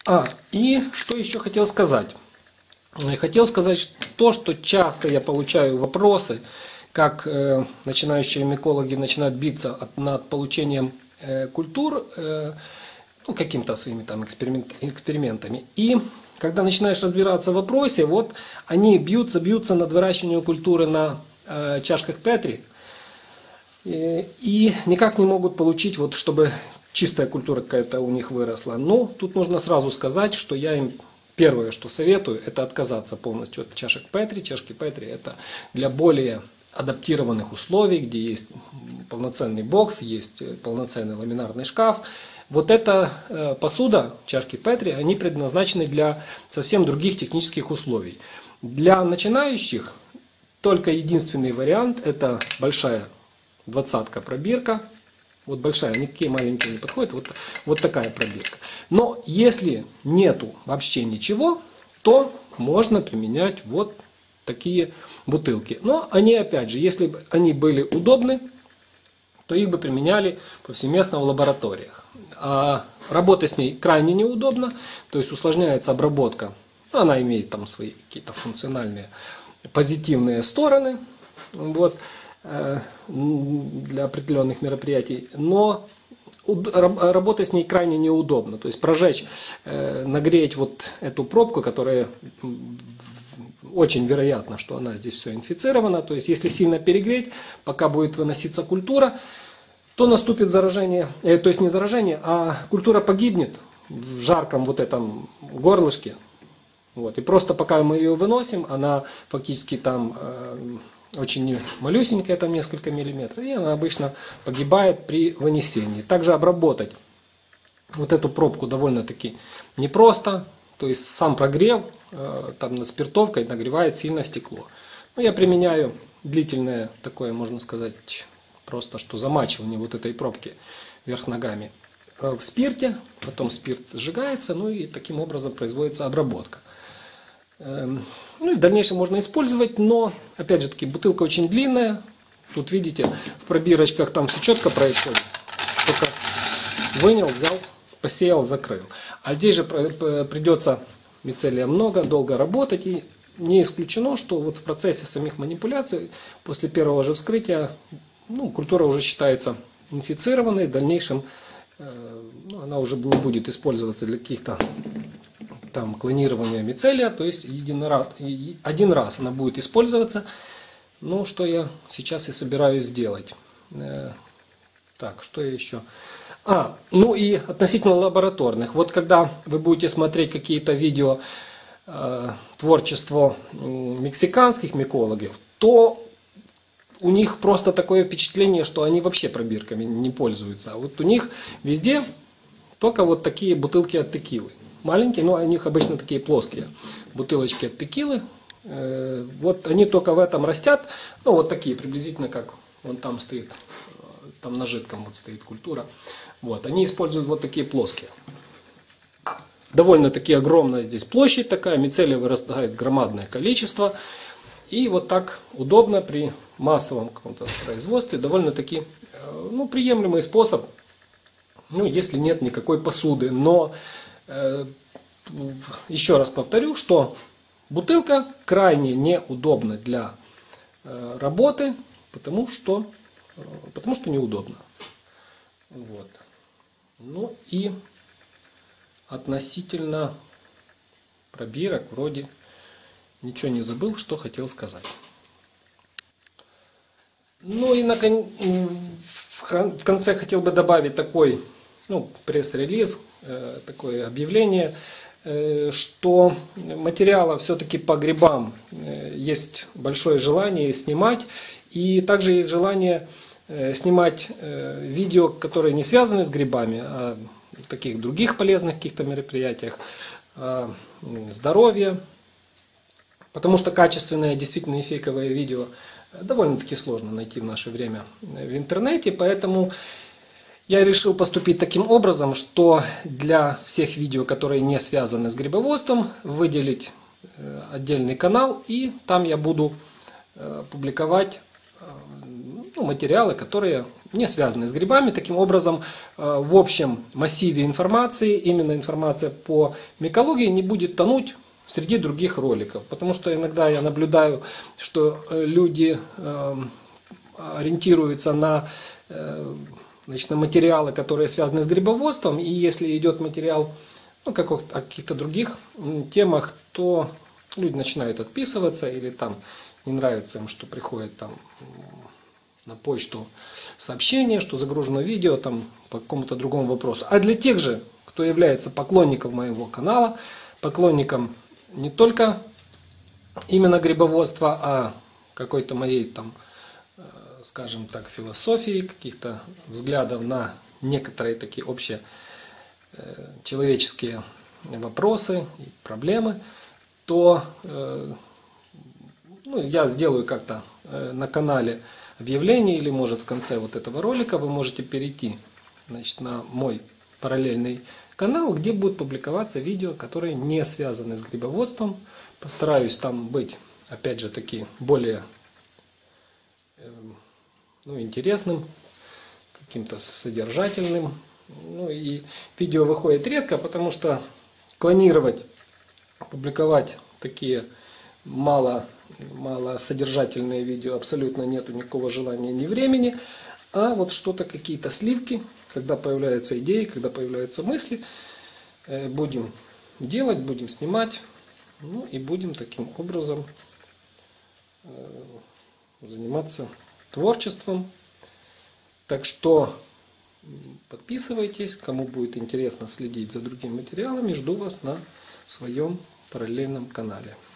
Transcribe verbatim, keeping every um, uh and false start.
А, и что еще хотел сказать? Хотел сказать то, что часто я получаю вопросы, как э, начинающие микологи начинают биться от, над получением э, культур, э, ну, какими-то своими там эксперимент, экспериментами. И когда начинаешь разбираться в вопросе, вот они бьются, бьются над выращиванием культуры на э, чашках Петри, и, и никак не могут получить, вот, чтобы чистая культура какая-то у них выросла. Но тут нужно сразу сказать, что я им первое, что советую, это отказаться полностью от чашек Петри. Чашки Петри это для более адаптированных условий, где есть полноценный бокс, есть полноценный ламинарный шкаф. Вот эта э, посуда, чашки Петри, они предназначены для совсем других технических условий. Для начинающих только единственный вариант это большая двадцатка пробирка. Вот большая, они такие маленькие не подходят, вот, вот такая пробирка. Но если нету вообще ничего, то можно применять вот такие бутылки. Но они, опять же, если бы они были удобны, то их бы применяли повсеместно в лабораториях. А работа с ней крайне неудобна, то есть усложняется обработка. Она имеет там свои какие-то функциональные позитивные стороны. Вот. Для определенных мероприятий, но работа с ней крайне неудобна. То есть прожечь, нагреть вот эту пробку, которая очень вероятно, что она здесь все инфицирована. То есть если сильно перегреть, пока будет выноситься культура, то наступит заражение, э, то есть не заражение, а культура погибнет в жарком вот этом горлышке. Вот. И просто пока мы ее выносим, она фактически там э, очень малюсенькая, там несколько миллиметров, и она обычно погибает при вынесении. Также обработать вот эту пробку довольно-таки непросто, то есть сам прогрев э, там над спиртовкой нагревает сильно стекло. Но я применяю длительное такое, можно сказать, просто что замачивание вот этой пробки вверх ногами э, в спирте, потом спирт сжигается, ну и таким образом производится обработка. Ну и в дальнейшем можно использовать, но опять же таки бутылка очень длинная. Тут видите, в пробирочках там все четко происходит. Только вынял, взял, посеял, закрыл. А здесь же придется мицелия много, долго работать. И не исключено, что вот в процессе самих манипуляций, после первого же вскрытия, ну, культура уже считается инфицированной. В дальнейшем ну, она уже не будет использоваться для каких-то там клонирование мицелия, то есть один раз, один раз она будет использоваться. Ну, что я сейчас и собираюсь сделать. Так, что я еще? А, ну и относительно лабораторных. Вот когда вы будете смотреть какие-то видео э, творчества мексиканских микологов, то у них просто такое впечатление, что они вообще пробирками не пользуются. А вот у них везде только вот такие бутылки от текилы. Маленькие, но у них обычно такие плоские бутылочки от текилы. Вот они только в этом растят. Ну вот такие приблизительно, как вон там стоит, там на жидком вот стоит культура. Вот, они используют вот такие плоские. Довольно-таки огромная здесь площадь такая, мицелия вырастает громадное количество. И вот так удобно при массовом каком-то производстве, довольно-таки ну, приемлемый способ, ну, если нет никакой посуды. Но еще раз повторю, что бутылка крайне неудобна для работы, потому что, потому что неудобно. Вот. Ну и относительно пробирок вроде ничего не забыл, что хотел сказать. Ну и наконец, в конце хотел бы добавить такой ну, пресс-релиз, такое объявление, что материала все-таки по грибам есть большое желание снимать. И также есть желание снимать видео, которые не связаны с грибами, а в таких других полезных каких-то мероприятиях, здоровье. Потому что качественное, действительно фейковое видео довольно-таки сложно найти в наше время в интернете. Поэтому я решил поступить таким образом, что для всех видео, которые не связаны с грибоводством, выделить отдельный канал, и там я буду публиковать ну, материалы, которые не связанные с грибами. Таким образом, в общем массиве информации, именно информация по микологии не будет тонуть среди других роликов. Потому что иногда я наблюдаю, что люди ориентируются на, значит, на материалы, которые связаны с грибоводством. И если идет материал, ну, как о каких-то других темах, то люди начинают отписываться или там не нравится им, что приходит там на почту сообщение, что загружено видео там по какому-то другому вопросу. А для тех же, кто является поклонником моего канала, поклонником не только именно грибоводства, а какой-то моей там, скажем так, философии, каких-то взглядов на некоторые такие общие человеческие вопросы и проблемы, то ну, я сделаю как-то на канале объявление, или может в конце вот этого ролика вы можете перейти, значит, на мой параллельный канал, где будут публиковаться видео, которые не связаны с грибоводством. Постараюсь там быть, опять же таки, более ну, интересным, каким-то содержательным. Ну и видео выходит редко, потому что клонировать, публиковать такие мало, мало содержательные видео абсолютно нету никакого желания ни времени. А вот что-то, какие-то сливки, когда появляются идеи, когда появляются мысли, будем делать, будем снимать. Ну и будем таким образом заниматься творчеством. Так что подписывайтесь, кому будет интересно следить за другими материалами, жду вас на своем параллельном канале.